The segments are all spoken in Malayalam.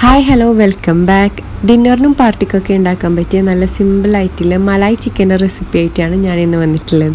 Hi hello welcome back. ഡിന്നറിനും പാർട്ടിക്കൊക്കെ ഉണ്ടാക്കാൻ പറ്റിയ നല്ല സിമ്പിൾ ആയിട്ടുള്ള മലായ് ചിക്കൻ്റെ റെസിപ്പി ആയിട്ടാണ് ഞാൻ ഇന്ന് വന്നിട്ടുള്ളത്.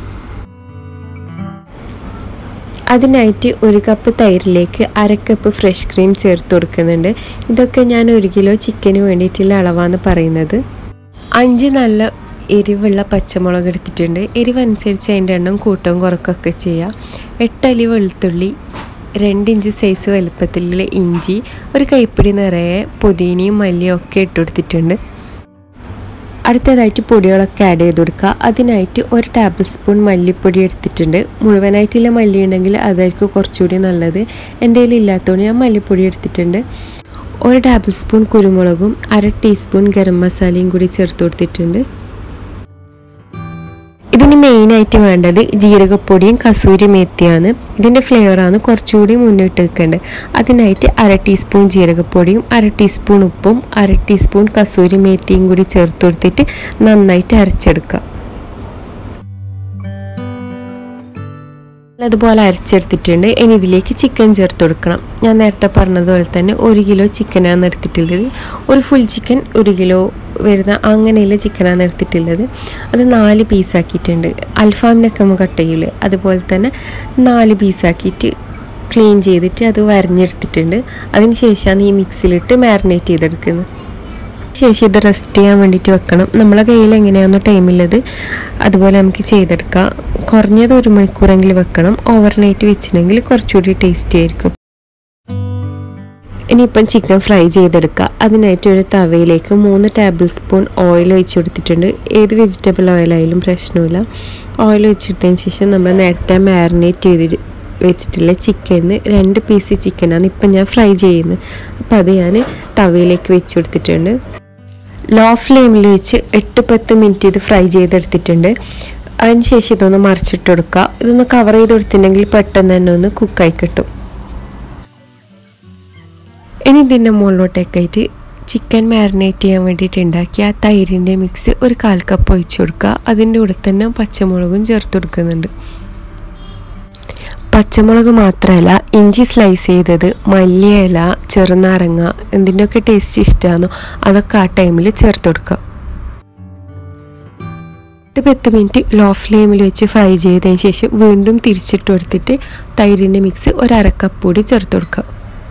അതിനായിട്ട് 1 കപ്പ് തൈരിലേക്ക് 1/2 കപ്പ് ഫ്രഷ് ക്രീം ചേർത്ത് കൊടുക്കുന്നുണ്ട്. ഇതൊക്കെ ഞാൻ 1 കിലോ ചിക്കന് വേണ്ടിയിട്ടുള്ള അളവാണ് പറയുന്നത്. 5 നല്ല എരിവുള്ള പച്ചമുളക് എടുത്തിട്ടുണ്ട്. എരിവ് അനുസരിച്ച് അതിൻ്റെ എണ്ണം കൂട്ടവും കുറക്കൊക്കെ ചെയ്യാം. 8 അല്ലി വെളുത്തുള്ളി, 2 ഇഞ്ച് സൈസ് വലുപ്പത്തിലുള്ള ഇഞ്ചി, 1 കൈപ്പിടി നിറയെ പുതിനയും മല്ലിയും ഒക്കെ ഇട്ട് കൊടുത്തിട്ടുണ്ട്. അടുത്തതായിട്ട് പൊടികളൊക്കെ ആഡ് ചെയ്ത് കൊടുക്കുക. അതിനായിട്ട് 1 ടേബിൾ സ്പൂൺ മല്ലിപ്പൊടി എടുത്തിട്ടുണ്ട്. മുഴുവനായിട്ടുള്ള മല്ലി ഉണ്ടെങ്കിൽ അതായിരിക്കും കുറച്ചുകൂടി നല്ലത്. എൻ്റെ കയ്യിൽ ഇല്ലാത്തതുകൊണ്ട് ഞാൻ മല്ലിപ്പൊടി എടുത്തിട്ടുണ്ട്. 1 ടേബിൾ സ്പൂൺ കുരുമുളകും 1/2 ടീസ്പൂൺ ഗരം മസാലയും കൂടി ചേർത്ത് കൊടുത്തിട്ടുണ്ട്. ഇതിന് മെയിനായിട്ട് വേണ്ടത് ജീരകപ്പൊടിയും കസൂരി മേത്തിയാണ്. ഇതിൻ്റെ ഫ്ലേവറാണ് കുറച്ചുകൂടി മുന്നിട്ട് നിൽക്കേണ്ടത്. അതിനായിട്ട് 1/2 ടീസ്പൂൺ ജീരകപ്പൊടിയും 1/2 ടീസ്പൂൺ ഉപ്പും 1/2 ടീസ്പൂൺ കസൂരി മേത്തിയും കൂടി ചേർത്ത് കൊടുത്തിട്ട് നന്നായിട്ട് അരച്ചെടുക്കുക. അതുപോലെ അരച്ചെടുത്തിട്ടുണ്ട്. ഇനി ഇതിലേക്ക് ചിക്കൻ ചേർത്ത് കൊടുക്കണം. ഞാൻ നേരത്തെ പറഞ്ഞതുപോലെ തന്നെ 1 കിലോ ചിക്കനാണ് എടുത്തിട്ടുള്ളത്. ഒരു ഫുൾ ചിക്കൻ 1 കിലോ വരുന്ന അങ്ങനെയുള്ള ചിക്കനാണ് എടുത്തിട്ടുള്ളത്. അത് 4 പീസാക്കിയിട്ടുണ്ട്. അൽഫാമിനൊക്കെ നമ്മൾ കട്ട് ചെയ്യില്ലേ, അതുപോലെ തന്നെ 4 പീസാക്കിയിട്ട് ക്ലീൻ ചെയ്തിട്ട് അത് വരഞ്ഞെടുത്തിട്ടുണ്ട്. അതിന് ശേഷമാണ് ഈ മിക്സിയിലിട്ട് മാരിനേറ്റ് ചെയ്തെടുക്കുന്നത്. ശേഷം ഇത് റെസ്റ്റ് ചെയ്യാൻ വേണ്ടിയിട്ട് വെക്കണം. നമ്മളെ കയ്യിൽ എങ്ങനെയാണോ ടൈമില്ലത് അതുപോലെ നമുക്ക് ചെയ്തെടുക്കാം. കുറഞ്ഞത് 1 മണിക്കൂറെങ്കിലും വെക്കണം. ഓവർനൈറ്റ് വെച്ചിട്ടുണ്ടെങ്കിൽ കുറച്ചുകൂടി ടേസ്റ്റി ആയിരിക്കും. ഇനിയിപ്പം ചിക്കൻ ഫ്രൈ ചെയ്തെടുക്കുക. അതിനായിട്ട് ഒരു തവയിലേക്ക് 3 ടേബിൾ സ്പൂൺ ഓയിൽ ഒഴിച്ച് കൊടുത്തിട്ടുണ്ട്. ഏത് വെജിറ്റബിൾ ഓയിലായാലും പ്രശ്നമില്ല. ഓയിൽ ഒഴിച്ചെടുത്തതിന് ശേഷം നമ്മൾ നേരത്തെ മാരിനേറ്റ് ചെയ്ത് വെച്ചിട്ടുള്ള ചിക്കന് 2 പീസ് ചിക്കനാണ് ഇപ്പം ഞാൻ ഫ്രൈ ചെയ്യുന്നത്. അപ്പം അത് ഞാൻ തവയിലേക്ക് വെച്ച് കൊടുത്തിട്ടുണ്ട്. ലോ ഫ്ലെയിമിൽ വെച്ച് 8-10 മിനിറ്റ് ഇത് ഫ്രൈ ചെയ്തെടുത്തിട്ടുണ്ട്. അതിന് ശേഷം ഇതൊന്ന് മറിച്ചിട്ട് കൊടുക്കുക. ഇതൊന്ന് കവർ ചെയ്ത് കൊടുത്തിട്ടുണ്ടെങ്കിൽ പെട്ടെന്ന് തന്നെ ഒന്ന് കുക്കായി കിട്ടും. ഇനി ഇതിൻ്റെ മുകളിലോട്ടേക്കായിട്ട് ചിക്കൻ മാരിനേറ്റ് ചെയ്യാൻ വേണ്ടിയിട്ട് ഉണ്ടാക്കിയ ആ തൈരിൻ്റെ മിക്സ് 1/4 കപ്പ് ഒഴിച്ച് കൊടുക്കുക. അതിൻ്റെ കൂടെ തന്നെ പച്ചമുളകും ചേർത്ത് കൊടുക്കുന്നുണ്ട്. പച്ചമുളക് മാത്രമല്ല, ഇഞ്ചി സ്ലൈസ് ചെയ്തത്, മല്ലിയില, ചെറുനാരങ്ങ, എന്തിൻ്റെയൊക്കെ ടേസ്റ്റ് ഇഷ്ടമാണോ അതൊക്കെ ആ ടൈമിൽ ചേർത്ത് കൊടുക്കുക. 10 മിനിറ്റ് ലോ ഫ്ലെയിമിൽ വെച്ച് ഫ്രൈ ചെയ്തതിന് ശേഷം വീണ്ടും തിരിച്ചിട്ട് കൊടുത്തിട്ട് തൈരിൻ്റെ മിക്സ് 1/2 കപ്പ് കൂടി ചേർത്ത് കൊടുക്കുക.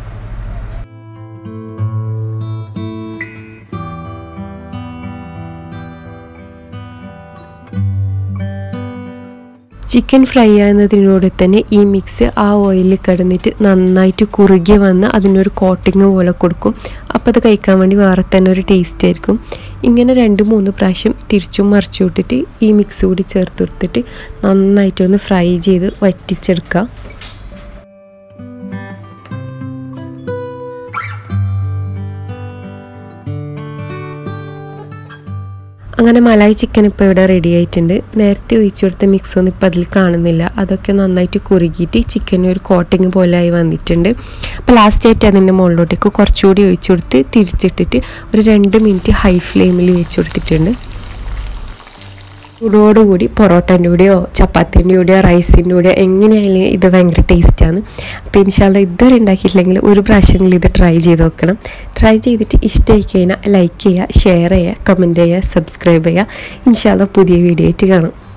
ചിക്കൻ ഫ്രൈ ആകുന്നതിനോട് തന്നെ ഈ മിക്സ് ആ ഓയിലിൽ കിടന്നിട്ട് നന്നായിട്ട് കുറുകി വന്ന് അതിനൊരു കോട്ടിങ് പോലെ കൊടുക്കും. അപ്പോൾ അത് കഴിക്കാൻ വേണ്ടി വേറെ തന്നെ ഒരു ടേസ്റ്റ് ആയിരിക്കും. ഇങ്ങനെ 2-3 പ്രാവശ്യം തിരിച്ചും മറിച്ചു വിട്ടിട്ട് ഈ മിക്സ് കൂടി ചേർത്ത് കൊടുത്തിട്ട് നന്നായിട്ടൊന്ന് ഫ്രൈ ചെയ്ത് വറ്റിച്ചെടുക്കുക. അങ്ങനെ മലായ് ചിക്കൻ ഇപ്പോൾ ഇവിടെ റെഡി ആയിട്ടുണ്ട്. നേരത്തെ ഒഴിച്ചു കൊടുത്ത മിക്സൊന്നും ഇപ്പോൾ അതിൽ കാണുന്നില്ല. അതൊക്കെ നന്നായിട്ട് കുറുകിയിട്ട് ചിക്കൻ ഒരു കോട്ടിങ് പോലെ ആയി വന്നിട്ടുണ്ട്. അപ്പോൾ ലാസ്റ്റായിട്ട് അതിൻ്റെ മുകളിലോട്ടേക്ക് കുറച്ചുകൂടി ഒഴിച്ചു കൊടുത്ത് തിരിച്ചിട്ടിട്ട് ഒരു 2 മിനിറ്റ് ഹൈ ഫ്ലെയിമിൽ വെച്ച് കൊടുത്തിട്ടുണ്ട്. ചൂടോടുകൂടി പൊറോട്ടൻ്റെ കൂടെയോ ചപ്പാത്തിൻ്റെ കൂടെയോ റൈസിൻ്റെ കൂടെയോ എങ്ങനെയായാലും ഇത് ഭയങ്കര ടേസ്റ്റാണ്. അപ്പോൾ ഇൻഷാല്ലാ ഇതുവരെ ഉണ്ടാക്കിയിട്ടില്ലെങ്കിൽ ഒരു പ്രാവശ്യമെങ്കിലും ഇത് ട്രൈ ചെയ്ത് നോക്കണം. ട്രൈ ചെയ്തിട്ട് ഇഷ്ടമായി കഴിഞ്ഞാൽ ലൈക്ക് ചെയ്യുക, ഷെയർ ചെയ്യുക, കമൻറ്റ് ചെയ്യുക, സബ്സ്ക്രൈബ് ചെയ്യുക. ഇൻഷാല്ലാ പുതിയ വീഡിയോ ആയിട്ട് കാണാം.